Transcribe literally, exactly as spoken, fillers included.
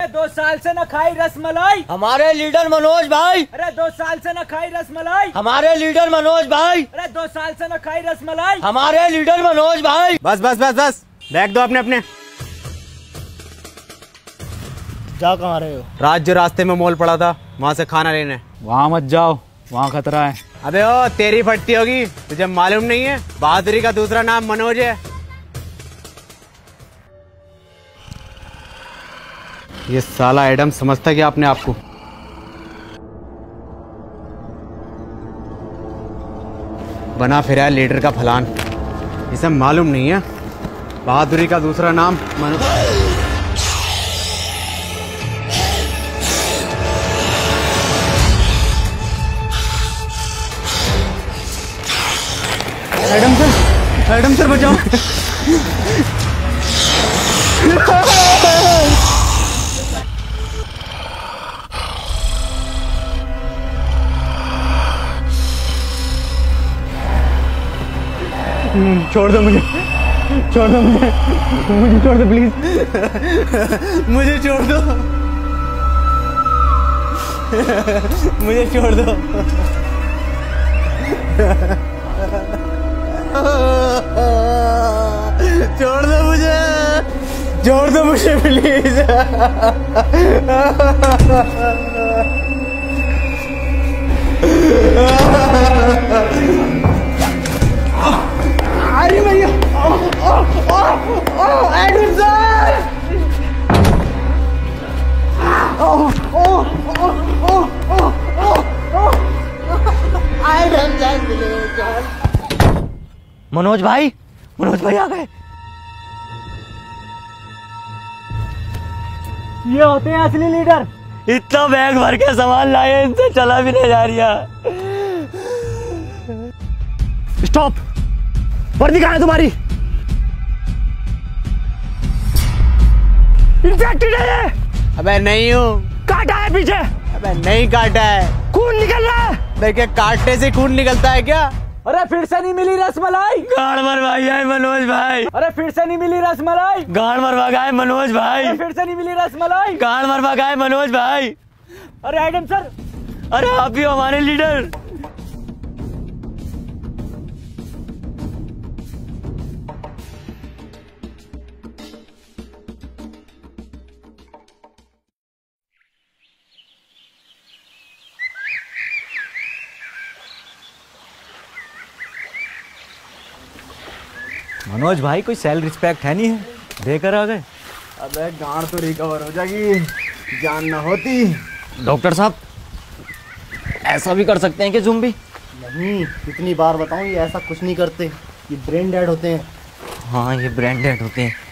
अरे दो साल से न खाई रसमलाई। हमारे लीडर मनोज भाई। अरे दो साल से न खाई रसमलाई। हमारे लीडर मनोज भाई। अरे दो साल से न खाई रसमलाई। हमारे लीडर मनोज भाई। बस बस बस बस बैग दो अपने अपने। जा कहाँ रहे हो? रात जो रास्ते में मॉल पड़ा था वहाँ से खाना लेने। वहाँ मत जाओ, वहाँ खतरा है। अबे ओ तेरी फटती होगी, तुझे मालूम नहीं है बहादुरी का दूसरा नाम मनोज है। ये साला एडम समझता क्या अपने आप को? बना फिर है लीडर का फलान। इसे मालूम नहीं है बहादुरी का दूसरा नाम Manoj. Adam sir, Adam sir बचाओ। छोड़ दो मुझे, छोड़ दो मुझे, मुझे छोड़ दो प्लीज, मुझे छोड़ दो, मुझे छोड़ दो। छोड़ दो मुझे, छोड़ दो मुझे प्लीज। अरे भैया, Adam sir, Adam sir. Manoj भाई, मनोज भाई आ गए। ये होते हैं असली लीडर। इतना बैग भर के सामान लाए, इनसे चला भी नहीं जा रहा। स्टॉप, वर्दी कहाँ है तुम्हारी? इन्फेक्टेड है ये। अबे नहीं हूँ। काटा है पीछे? अबे नहीं काटा है। खून निकल रहा है। देखिए काटने से खून निकलता है क्या? अरे फिर से नहीं मिली रसमलाई। गाड़ मरवाई है मनोज भाई। अरे फिर से नहीं मिली रसमलाई। गाड़ मरवा गए मनोज भाई। अरे फिर से नहीं मिली रसमलाई। गाड़ मरवा गए मनोज भाई। अरे एडम सर, अरे आप भी हमारे लीडर। मनोज भाई कोई सेल रिस्पेक्ट है नहीं है, देकर आ गए। अबे गांड तो रिकवर हो जाएगी, जान ना होती। डॉक्टर साहब ऐसा भी कर सकते हैं कि ज़ुम्बी? नहीं, कितनी बार बताऊं, ये ऐसा कुछ नहीं करते, ये ब्रेन डेड होते हैं। हाँ ये ब्रेन डेड होते हैं।